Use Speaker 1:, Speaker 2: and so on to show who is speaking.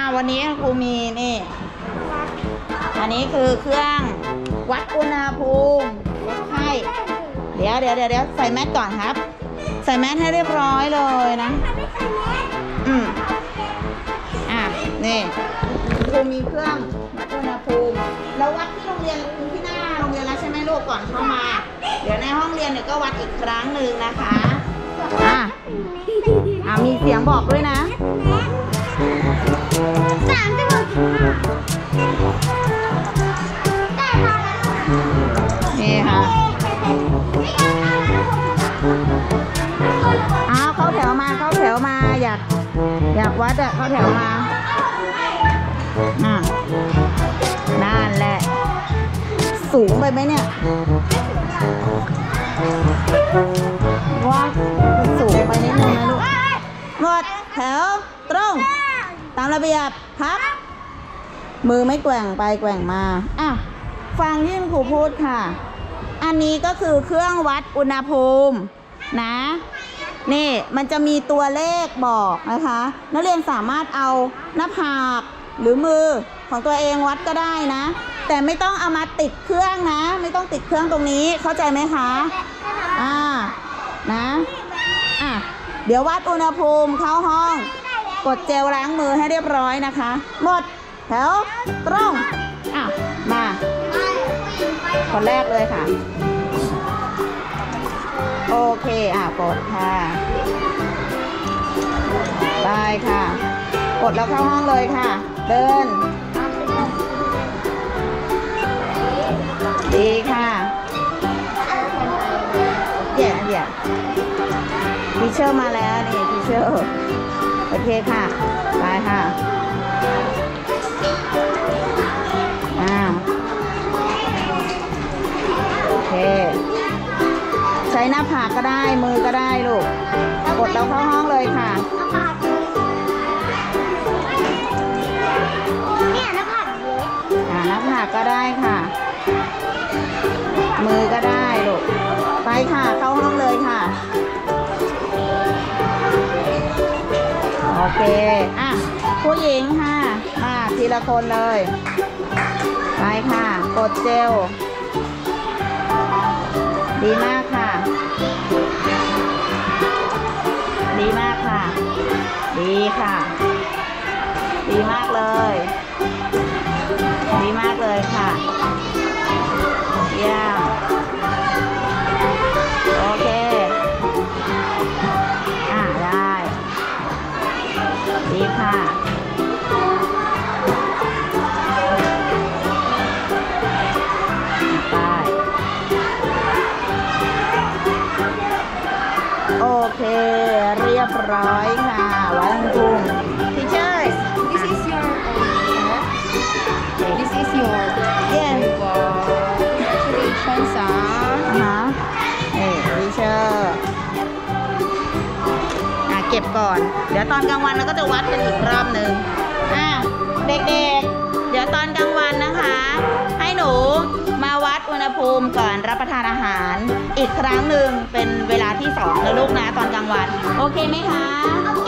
Speaker 1: วันนี้ครูมีนี่อันนี้คือเครื่องวัดอุณหภูมิวัดไข้เดี๋ยวใส่แมสก่อนครับใส่แมสให้เรียบร้อยเลยนะนี่ครูมีเครื่องวัดอุณหภูมิแล้ววัดที่โรงเรียนที่หน้าโรงเรียนแล้วใช่ไหมลูกก่อนเข้ามาเดี๋ยวในห้องเรียนเนี่ยก็วัดอีกครั้งหนึ่งนะคะมีเสียงบอกด้วยนะนี่ค่ะเข้าแถวมาอยากวัดเข้าแถวมานั่นแหละสูงไปไหมเนี่ยว่าสูงไปนิดนึงนะลูกหมดแถวตรงตามระเบียบพับมือไม่แกว่งไปแกว่งมาฟังที่ครูพูดค่ะอันนี้ก็คือเครื่องวัดอุณหภูมินะนี่มันจะมีตัวเลขบอกนะคะนักเรียนสามารถเอาหน้าผากหรือมือของตัวเองวัดก็ได้นะแต่ไม่ต้องเอามาติดเครื่องนะไม่ต้องติดเครื่องตรงนี้เข้าใจไหมคะนะเดี๋ยววัดอุณหภูมิเข้าห้องกดเจลล้างมือให้เรียบร้อยนะคะหมดแถวตรงมาคนแรกเลยค่ะโอเคกดค่ะได้ค่ะกดแล้วเข้าห้องเลยค่ะเดินดีค่ะเดี๋ยวทีเชอร์มาแล้วนี่ทีเชอร์โอเคค่ะไปค่ะโอเคใช้หน้าผากก็ได้มือก็ได้ลูกกดแล้วเข้าห้องเลยค่ะหน้าผากก็ได้ค่ะมือก็ได้ลูกไปค่ะเข้าห้องเลยค่ะโอเคผู้หญิงค่ะทีละคนเลยไปค่ะกดเจลดีมากค่ะดีมากค่ะดีค่ะดีมากเลยดีมากเลยค่ะเยี่ยมโอเคได้ดีค่ะไปโอเคเรียบร้อยค่ะวัดอุณหภูมิทีเชอร์
Speaker 2: This is your This is your Congratulations
Speaker 1: ทีเชอร์เก็บก่อนเดี๋ยวตอนกลางวันเราก็จะวัดกันอีกรอบหนึ่งเด็กๆเดี๋ยวตอนกลางวันนะคะให้หนูมาวัดอุณหภูมิก่อนรับประทานอาหารอีกครั้งหนึ่งเป็นเวลาที่2นะลูกนะตอนกลางวันโอเคไหมคะ